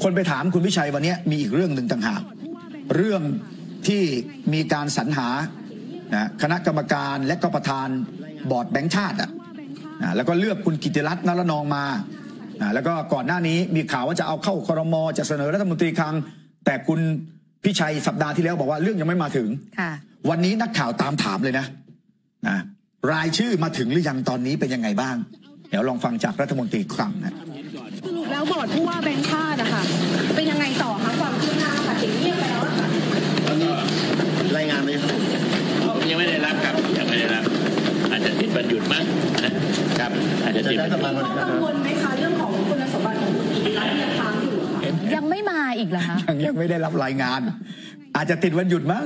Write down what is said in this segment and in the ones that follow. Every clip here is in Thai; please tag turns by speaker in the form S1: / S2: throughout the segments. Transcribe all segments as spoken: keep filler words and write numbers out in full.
S1: คนไปถามคุณวิชัยวันนี้มีอีกเรื่องหนึ่งต่างหากเรื่องที่มีการสรรหานะคณะกรรมการและก็ประธานบอร์ดแบงก์ชาติอ่ะนะแล้วก็เลือกคุณกิติรัตน์ นรนองมานะแล้วก็ก่อนหน้านี้มีข่าวว่าจะเอาเข้าครม.จะเสนอรัฐมนตรีคลังแต่คุณพิชัยสัปดาห์ที่แล้วบอกว่าเรื่องยังไม่มาถึงวันนี้นักข่าวตามถามเลยนะนะรายชื่อมาถึงหรือยังตอนนี้เป็นยังไงบ้างเดี๋ยวลองฟังจากรัฐมนตรีคลังนะ
S2: สรุปแล้วบอร์ดผู้ว่าแบงก์ชาติอะค่ะเป็นยังไงต่อคะความคืบหน้าค่ะถึงเรียกไปแล้วค่ะ
S3: ตอนนี้รายงานไหมครับ
S4: ยังไม่ได้รับครับยังไม่ได้รับอาจจะติดวันหยุดมั้งนะครับอาจจะติด
S2: กังวลไหมคะเรื่องของคุณสมบัติของคุณกิติรัตน์ยังค้างอยู่ค่ะ
S5: ยังไม่มาอีกเหรอคะ
S1: ยังยังไม่ได้รับรายงานอาจจะติดวันหยุดมั้ง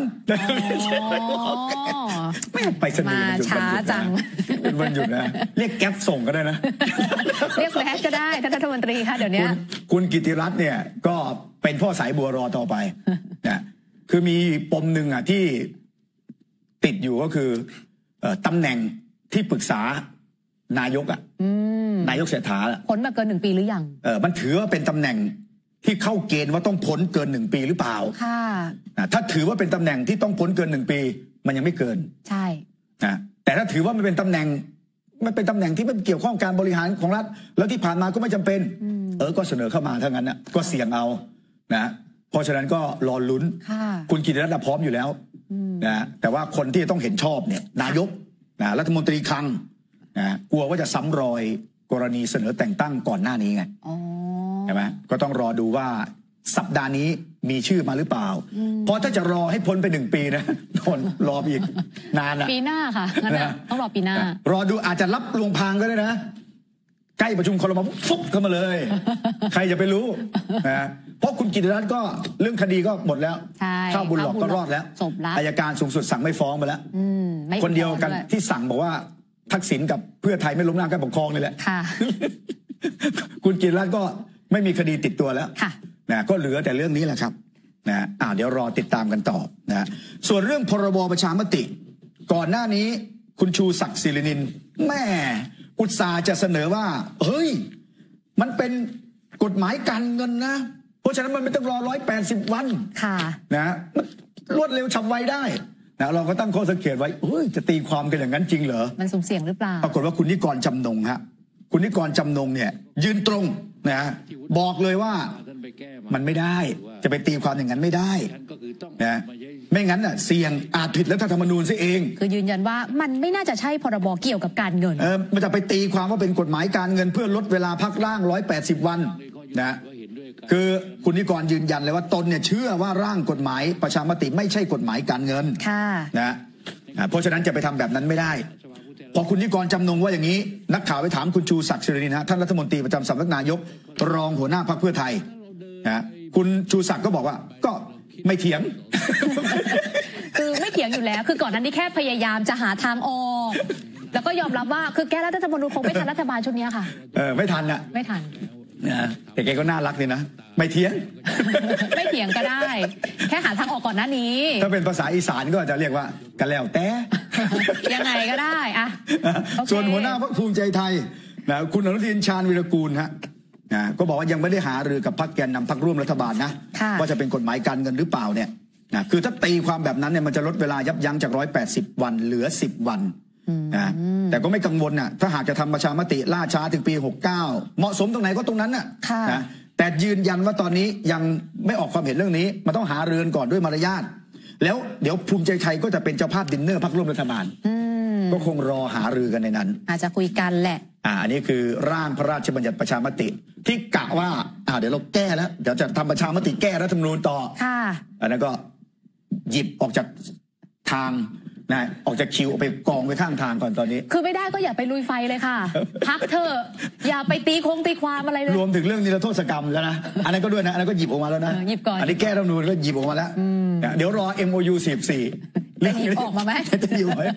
S1: ไม่ไปสนีย์
S5: ช้าจัง
S1: เป็นวันหยุดนะเรียกแก๊ปส่งก็ได้นะ
S5: เรียกแบ็คก็ได้ท่านรัฐมนตรีค่ะเดี๋ยวนี้
S1: คุณกิติรัตน์เนี่ยก็เป็นพ่อสายบัวรอต่อไปนะคือมีปมหนึ่งอ่ะที่ติดอยู่ก็คือตำแหน่งที่ปรึกษานายกอ่ะนายกเศรษฐา
S5: พ้นมาเกินหนึ่งปีหรือยัง
S1: เออมันถือว่าเป็นตำแหน่งที่เข้าเกณฑ์ว่าต้องพ้นเกินหนึ่งปีหรือเปล่า
S5: ค่ะ
S1: ถ้าถือว่าเป็นตำแหน่งที่ต้องพ้นเกินหนึ่งปีมันยังไม่เกิน
S5: ใช่
S1: นะแต่ถ้าถือว่ามันเป็นตำแหน่งมันเป็นตำแหน่งที่ไม่เกี่ยวข้องการบริหารของรัฐแล้วที่ผ่านมาก็ไม่จำเป็นเออก็เสนอเข้ามาทั้งนั้นนะก็เสี่ยงเอานะเพราะฉะนั้นก็รอลุ้นคุณกิติรัตน์พร้อมอยู่แล้วนะแต่ว่าคนที่ต้องเห็นชอบเนี่ยนายกนะรัฐมนตรีคลังนะกลัวว่าจะซ้ำรอยกรณีเสนอแต่งตั้งก่อนหน้านี้ไงใช่ไหมก็ต้องรอดูว่าสัปดาห์นี้มีชื่อมาหรือเปล่าเพราะถ้าจะรอให้พ้นไปหนึ่งปีนะโดนรออีกนานอะ
S5: ปีหน้าค่ะงั้นนะต้องรอปีหน้าร
S1: อดูอาจจะรับลวงพางก็ได้นะใกล้ประชุมครม.ฟุบเข้ามาเลยใครจะไปรู้นะเพราะคุณกิติรัตน์ก็เรื่องคดีก็หมดแล้วข้าวบุญหลอกก็รอดแล้วอัยการสูงสุดสั่งไม่ฟ้องไปแล้วคนเดียวกันที่สั่งบอกว่าทักษิณกับเพื่อไทยไม่ล้มล้างการปกครองนี่แหละคุณกิติรัตน์ก็ไม่มีคดีติดตัวแล้วนะก็เหลือแต่เรื่องนี้แหละครับนะอ่าเดี๋ยวรอติดตามกันต่อนะส่วนเรื่องพรบประชามติก่อนหน้านี้คุณชูศักดิ์ศิรินินแม่อุตสาห์จะเสนอว่าเฮ้ยมันเป็นกฎหมายการเงินนะเพราะฉะนั้นมันไม่ต้องรอร้อยแปดสิบวัน
S5: ค่ะ
S1: นะมันรวดเร็วฉับไวได้นะเราก็ตั้งข้อสังเกตไว้เฮ้ยจะตีความกันอย่างนั้นจริงเหรอ
S5: มันสุ่มเสี่ยงหรือเปล่า
S1: ปรากฏว่าคุณนิกรจำนงฮะคุณนิกรจำนงเนี่ยยืนตรงนะบอกเลยว่ามันไม่ได้จะไปตีความอย่างนั้นไม่ได้นะไม่งั้นอ่ะเสี่ยงอาจผิดรัฐธรรมนูญซะเอง
S5: คือยืนยันว่ามันไม่น่าจะใช่พรบเกี่ยวกับการเงิน
S1: เออมันจะไปตีความว่าเป็นกฎหมายการเงินเพื่อลดเวลาพักร่างหนึ่งร้อยแปดสิบวันนะคือคุณนิกรยืนยันเลยว่าตนเนี่ยเชื่อว่าร่างกฎหมายประชามติไม่ใช่กฎหมายการเงินนะเพราะฉะนั้นจะไปทำแบบนั้นไม่ได้พอคุณนิกรจำนงว่าอย่างนี้นักข่าวไปถามคุณชูศักดิ์ศิรินินฮะท่านรัฐมนตรีประจำสำนักนายกรองหัวหน้าพรรคเพื่อไทยนะคุณชูศักดิ์ก็บอกว่าก็ไม่เถียง
S5: คือไม่เถียงอยู่แล้วคือก่อนนั้นนี่แค่พยายามจะหาทางออกแล้วก็ยอมรับว่าคือแก้รัฐธรรมนูญคงไม่ทันรัฐบาลชุดนี้ค่ะ
S1: เออไม่ทันอะ
S5: ไม่ทัน
S1: นะแต่แกก็น่ารักดีนะไม่เถียง
S5: ไม่เถียงก็ได้แค่หาทางออกก่อนหน้านี้
S1: ถ้าเป็นภาษาอีสานก็จะเรียกว่ากันแล้วแต่
S5: ยังไงก็ได้อะ
S1: ส่วนหัวหน้าพรรคภูมิใจไทยนะคุณอนุทินชาญวีรกูลฮะนะก็บอกว่ายังไม่ได้หารือกับพรรคแกนนำพรรคร่วมรัฐบาลนะว่าจะเป็นกฎหมายการเงินหรือเปล่าเนี่ยนะคือถ้าตีความแบบนั้นเนี่ยมันจะลดเวลายับยั้งจากร้อยแปดสิบวันเหลือสิบวันนะแต่ก็ไม่กังวลนะถ้าหากจะทำประชามติล่าช้าถึงปีหกเก้าเหมาะสมตรงไหนก็ตรงนั้นน่ะนะแต่ยืนยันว่าตอนนี้ยังไม่ออกความเห็นเรื่องนี้มันต้องหารือก่อนด้วยมารยาทแล้วเดี๋ยวภูมิใจไทยก็จะเป็นเจ้าภาพดินเนอร์พรรคร่วมรัฐบาลก็คงรอหารือกันในนั้น
S5: อาจจะคุยกันแหละ
S1: อ่าอันนี้คือร่างพระราชบัญญัติประชามติที่กะว่าอ่าเดี๋ยวเราแก้แล้วเดี๋ยวจะทำประชามติแก้รัฐธรรมนูญต่อ
S5: ค่ะ
S1: อันนั้นก็หยิบออกจากทางนะออกจากคิวเอาไปกองไว้ข้างทางก่อนตอนนี้
S5: คือไม่ได้ก็อย่าไปลุยไฟเลยค่ะพักเถอะอย่าไปตีโค้งตีความอะไรเลย
S1: รวมถึงเรื่องนิรโทษกรรมแล้วนะอันนั้นก็ด้วยนะอันนั้นก็หยิบออกมาแล้วนะ
S5: หยิบก่อน
S1: อันนี้แก้รัฐธรรมนูญก็หยิบออกมาแล้วเดี๋ยวรอ เอ็ม โอ ยู สี่สิบสี่
S5: จะหยิบออกมาไหม
S1: จะหยิบไหม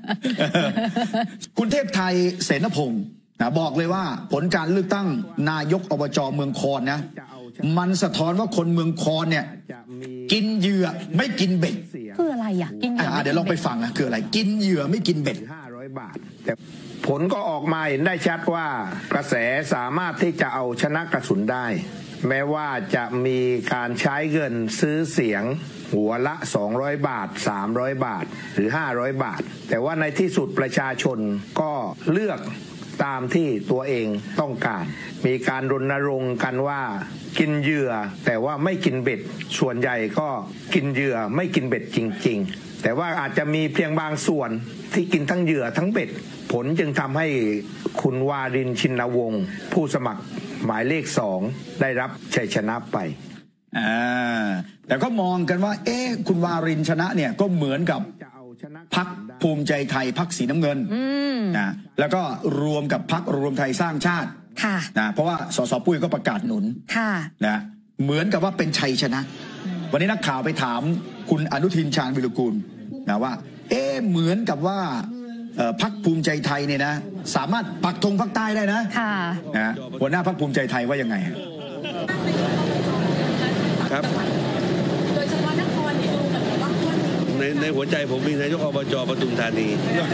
S1: คุณเทพไทยเสนพงศ์นะบอกเลยว่าผลการเลือกตั้งนายกอบจเมืองคอนนะมันสะท้อนว่าคนเมืองคอนเนี่ยกินเหยื่อไม่กินเบ็ด
S5: คืออะไรอ่ะกินเหยื่อ
S1: เดี๋ยวลองไปฟังนะคืออะไรกินเหยื่อไม่กินเบ็ด
S3: ห้าร้อยบาทแต่ผลก็ออกมาเห็นได้ชัดว่ากระแสสามารถที่จะเอาชนะกระสุนได้
S6: แม้ว่าจะมีการใช้เงินซื้อเสียงหัวละสองร้อยบาทสามร้อยบาทหรือห้าร้อยบาทแต่ว่าในที่สุดประชาชนก็เลือกตามที่ตัวเองต้องการมีการรณรงค์กันว่ากินเหยื่อแต่ว่าไม่กินเบ็ดส่วนใหญ่ก็กินเหยื่อไม่กินเบ็ดจริงๆแต่ว่าอาจจะมีเพียงบางส่วนที่กินทั้งเหยื่อทั้งเบ็ดผลจึงทำให้คุณวารินชินวงศ์ผู้สมัครหมายเลขสองได้รับชัยชนะไป
S1: อ่าแต่ก็มองกันว่าเอ๊ะคุณวารินชนะเนี่ยก็เหมือนกับพรรคภูมิใจไทยพรรคสีน้ำเงินนะแล้วก็รวมกับพรรครวมไทยสร้างชาตินะเพราะว่าสสปุ้ยก็ประกาศหนุนนะเหมือนกับว่าเป็นชัยชนะวันนี้นักข่าวไปถามคุณอนุทินชาญวิรุกูลนะว่าเอ๊ะเหมือนกับว่าพรรคภูมิใจไทยเนี่ยนะสามารถปักธงภาคใต้ได้นะนะหัวหน้าพรรคภูมิใจไทยว่ายังไง
S7: ครับในในหัวใจผมมีนายกอบจปทุมธานี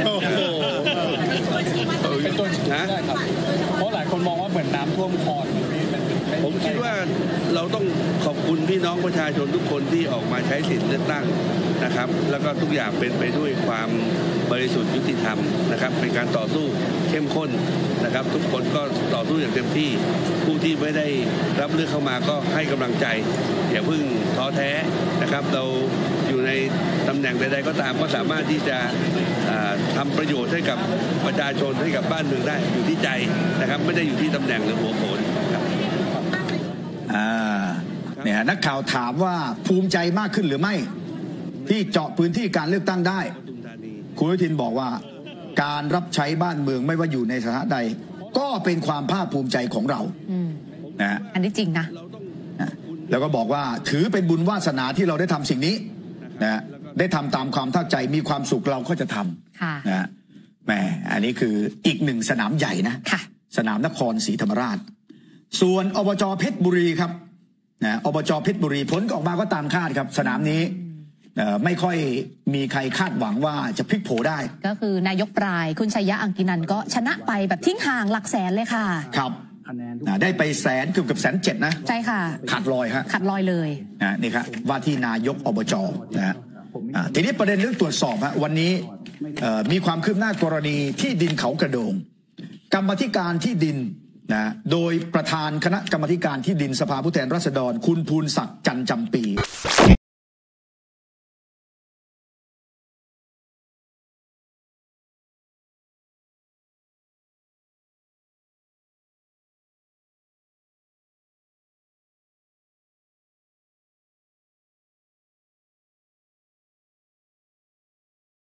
S8: เป็นตัวชี้ได้ครับเพราะหลายคนมองว่าเหมือนน้ำท่วมคลอง
S7: ผมคิดว่าเราต้องขอบคุณพี่น้องประชาชนทุกคนที่ออกมาใช้สิทธิ์เลือกตั้งนะครับแล้วก็ทุกอย่างเป็นไปด้วยความบริสุทธิ์ยุติธรรมนะครับเป็นการต่อสู้เข้มข้นนะครับทุกคนก็ต่อสู้อย่างเต็มที่ผู้ที่ไม่ได้รับเลือกเข้ามาก็ให้กำลังใจอย่าเพิ่งท้อแท้นะครับเราอยู่ในตำแหน่งใดๆก็ตามก็สามารถที่จะทำประโยชน์ให้กับประชาชนให้กับบ้านเมืองได้อยู่ที่ใจนะครับไม่ได้อยู่ที่ตำแหน่งหรือหัวโขนครับ
S1: อ่าเนี่ยนักข่าวถามว่าภูมิใจมากขึ้นหรือไม่ที่เจาะพื้นที่การเลือกตั้งได้คุณอนุทินบอกว่าการรับใช้บ้านเมืองไม่ว่าอยู่ในสถานะใดก็เป็นความภาคภูมิใจของเรา
S5: นะอันนี้จริงนะ
S1: แล้วก็บอกว่าถือเป็นบุญวาสนาที่เราได้ทำสิ่งนี้นะได้ทำตามความตั้งใจมีความสุขเราก็จะทำนะแหมอันนี้คืออีกหนึ่งสนามใหญ่นะสนามนครศรีธรรมราชส่วนอบจเพชรบุรีครับนะอบจเพชรบุรีผลออกมาก็ตามคาดครับสนามนี้ไม่ค่อยมีใครคาดหวังว่าจะพลิกโผได้
S5: ก็คือนายกปลายคุณชัยยะอังกินันก็ชนะไปแบบทิ้งห่างหลักแสนเลยค่ะ
S1: ครับได้ไปแสนเกือบกับแสนเจ็ดนะ
S5: ใช่ค่ะ
S1: ขาดลอยฮะ
S5: ขาดลอยเลย
S1: นะนี่ครับว่าที่นายกอบจนะฮะทีนี้ประเด็นเรื่องตรวจสอบฮะวันนี้มีความคืบหน้ากรณีที่ดินเขากระโดงกรรมธิการที่ดินนะโดยประธานคณะกรรมธิการที่ดินสภาผู้แทนราษฎรคุณภูลศักดิ์จันทร์จำปี